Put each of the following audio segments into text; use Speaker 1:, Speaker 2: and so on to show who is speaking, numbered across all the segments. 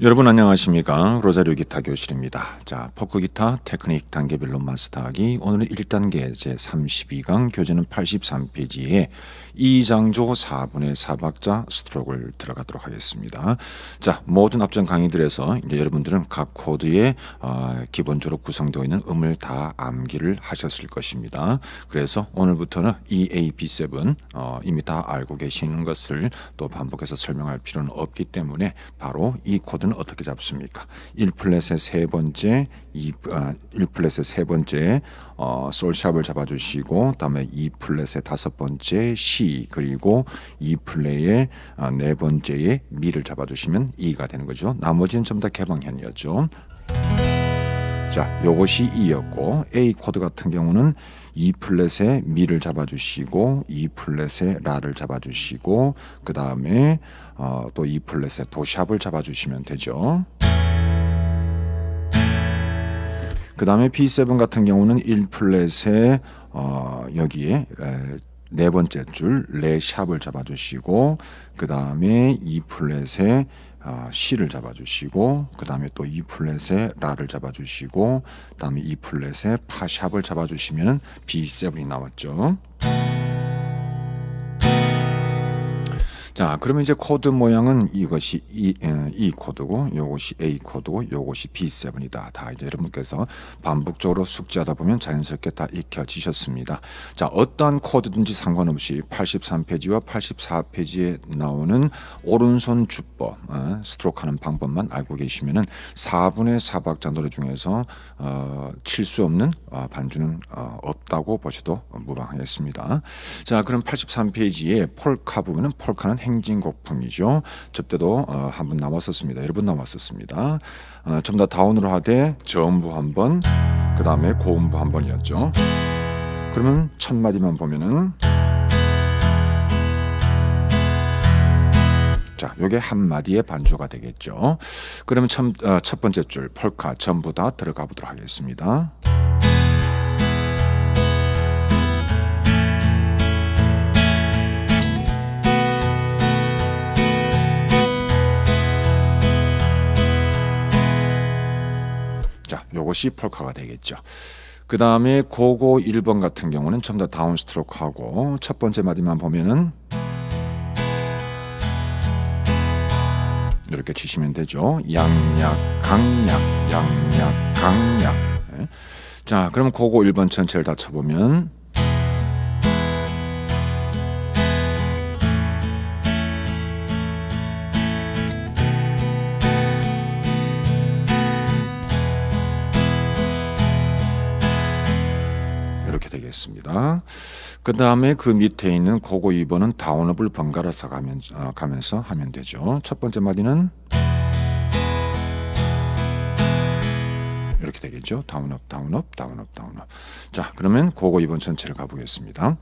Speaker 1: 여러분 안녕하십니까? 로자리오 기타 교실입니다. 자, 포크 기타 테크닉 단계별로 마스터하기. 오늘은 1단계 제 32강 교재는 83페이지에 2장조 4분의 4박자 스트로크를 들어가도록 하겠습니다. 자, 모든 앞전 강의들에서 이제 여러분들은 각 코드에 기본적으로 구성되어 있는 음을 다 암기를 하셨을 것입니다. 그래서 오늘부터는 EAB7 이미 다 알고 계시는 것을 또 반복해서 설명할 필요는 없기 때문에 바로 이 코드는 어떻게 잡습니까? 1플랫의 세 번째, 1플랫의 세 번째 솔샵을 잡아주시고, 그다음에 2플랫의 다섯 번째 C, 그리고 2플랫의 네 번째의 미를 잡아주시면 E가 되는 거죠. 나머지는 전부 다 개방현이었죠. 자, 요것이 E였고, A 코드 같은 경우는 2플랫의 미를 잡아주시고 2플랫의 라를 잡아주시고 그 다음에 또 2플랫의 도샵을 잡아주시면 되죠. 그 다음에 B7 같은 경우는 1플랫의 여기에 네 번째 줄 레 샵을 잡아주시고 그 다음에 2플랫의 C를 잡아주시고 그 다음에 또 2플랫의 라를 잡아주시고 그 다음에 2플랫의 파샵을 잡아주시면 B7이 나왔죠. 자, 그러면 이제 코드 모양은 이것이 E 코드고 요것이 A 코드고 요것이 B7이다. 다 이제 여러분께서 반복적으로 숙지하다 보면 자연스럽게 다 익혀지셨습니다. 자, 어떠한 코드든지 상관없이 83페이지와 84페이지에 나오는 오른손 주법 스트로크하는 방법만 알고 계시면은 4분의 4박자 노래 중에서 칠 수 없는 반주는 없다고 보셔도 무방하겠습니다. 자, 그럼 83페이지에 폴카 부분은 폴카는 행진곡품이죠. 저때도 한번 나왔었습니다. 여러 번 나왔었습니다. 전부 다 다운으로 하되 저음부 한 번, 그 다음에 고음부 한 번이었죠. 그러면 첫 마디만 보면은 자, 요게 한 마디의 반주가 되겠죠. 그러면 첫 번째 줄 폴카 전부 다 들어가 보도록 하겠습니다. 요것이 폴카가 되겠죠. 그 다음에 고고 1번 같은 경우는 전부 다 다운 스트로크하고 첫 번째 마디만 보면은 이렇게 치시면 되죠. 양약, 강약, 양약, 강약. 네. 자, 그럼 고고 1번 전체를 다 쳐보면 되겠습니다. 그 다음에 그 밑에 있는 고고 2번은 다운업을 번갈아서 가면서 하면 되죠. 첫 번째 마디는 이렇게 되겠죠. 다운업, 다운업, 다운업, 다운업. 자, 그러면 고고 2번 전체를 가보겠습니다.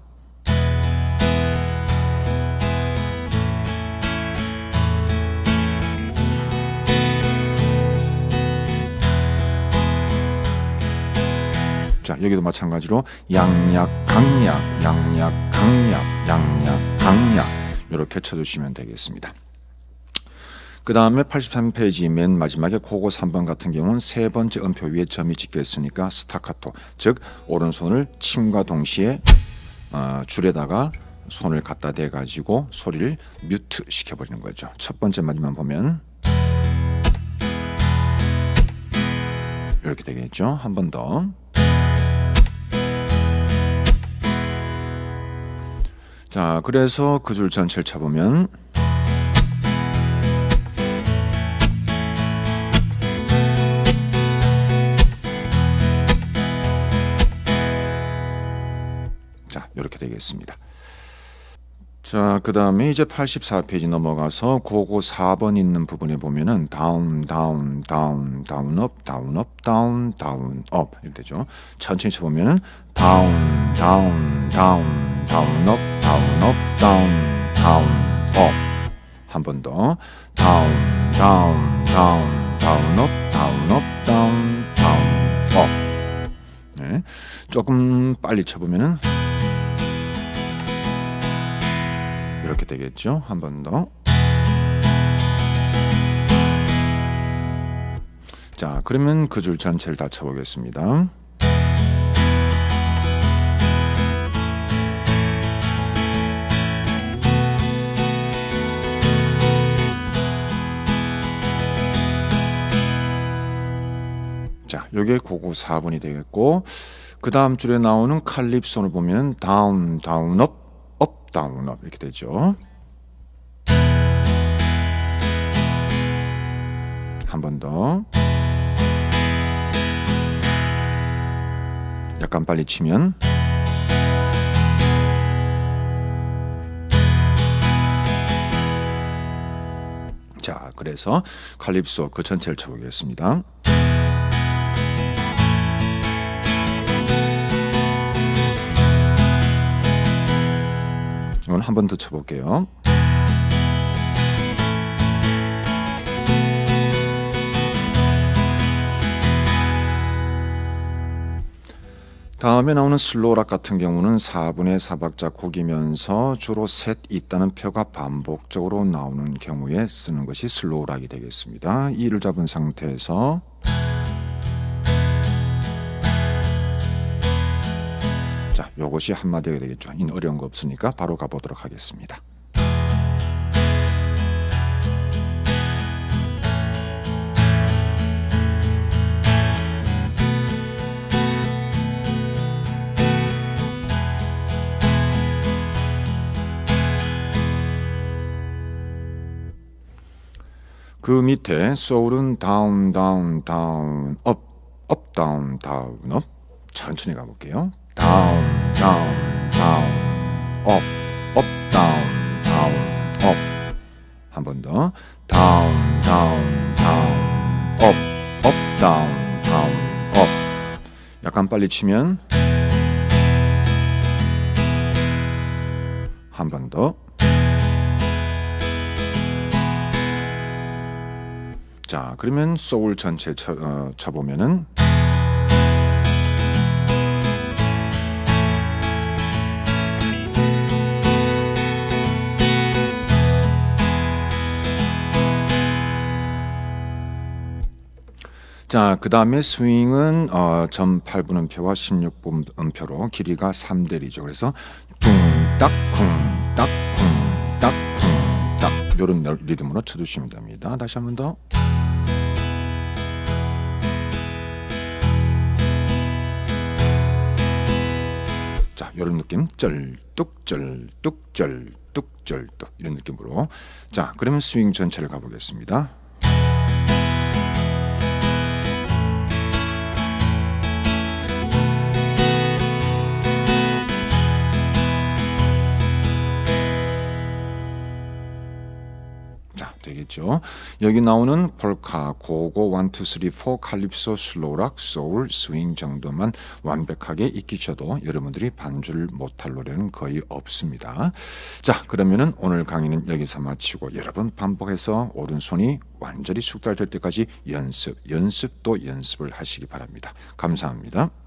Speaker 1: 자, 여기도 마찬가지로 양약, 강약, 양약, 강약, 양약, 강약 이렇게 쳐주시면 되겠습니다. 그 다음에 83페이지 맨 마지막에 고고 3번 같은 경우는 세 번째 음표 위에 점이 찍혀 있으니까 스타카토, 즉 오른손을 침과 동시에 줄에다가 손을 갖다 대 가지고 소리를 뮤트 시켜버리는 거죠. 첫 번째 마디만 보면 이렇게 되겠죠. 한 번 더. 자, 그래서 그 줄 전체를 쳐보면 자, 이렇게 되겠습니다. 자, 그 다음에 이제 84페이지 넘어가서 고고 4번 있는 부분에 보면은 다운, 다운, 다운, 다운업, 다운업, 다운, 다운업 이렇게 되죠. 천천히 쳐보면은 다운, 다운, 다운, 다운업, 다운업, 다운, 다운업. 한 번 더. 다운, 다운, 다운, 다운업, 다운업, 다운, 다운업. 네. 조금 빨리 쳐보면은 이렇게 되겠죠. 한 번 더. 자, 그러면 그 줄 전체를 다 쳐보겠습니다. 자, 요게 고고 4번이 되겠고, 그 다음 줄에 나오는 칼립소를 보면 다운, 다운, 업, 업, 다운, 업 이렇게 되죠. 한 번 더. 약간 빨리 치면 자, 그래서 칼립소 그 전체를 쳐보겠습니다. 이건 한 번 더 쳐볼게요. 다음에 나오는 슬로우락 같은 경우는 4분의 4박자 곡이면서 주로 셋 있다는 표가 반복적으로 나오는 경우에 쓰는 것이 슬로우락이 되겠습니다. 이를 잡은 상태에서 자, 요것이 한마디가 되겠죠. 이 어려운 거 없으니까 바로 가보도록 하겠습니다. 그 밑에 소울은 다운, 다운, 다운, 업, 업, 다운, 다운, 업. 천천히 가볼게요. 다운, 다운, 다운, 업, 업, 다운, 다운, 업. 한 번 더. 다운, 다운, 다운, 업, 업, 다운, 다운, 업. 약간 빨리 치면 한 번 더. 자, 그러면 소울 전체 쳐보면은 자, 그 다음에 스윙은 점 8분음표와 16분음표로 길이가 3대1이죠. 그래서 쿵딱 쿵딱 쿵딱 쿵딱 이런 리듬으로 쳐주시면 됩니다. 다시 한 번 더. 자, 이런 느낌, 쩔뚝쩔뚝쩔뚝쩔뚝 이런 느낌으로. 자, 그러면 스윙 전체를 가보겠습니다. 되겠죠. 여기 나오는 폴카, 고고, 1, 2, 3, 4, 칼립소, 슬로우락, 소울, 스윙 정도만 완벽하게 익히셔도 여러분들이 반주를 못할 노래는 거의 없습니다. 자, 그러면은 오늘 강의는 여기서 마치고 여러분 반복해서 오른손이 완전히 숙달될 때까지 연습, 연습 또 연습을 하시기 바랍니다. 감사합니다.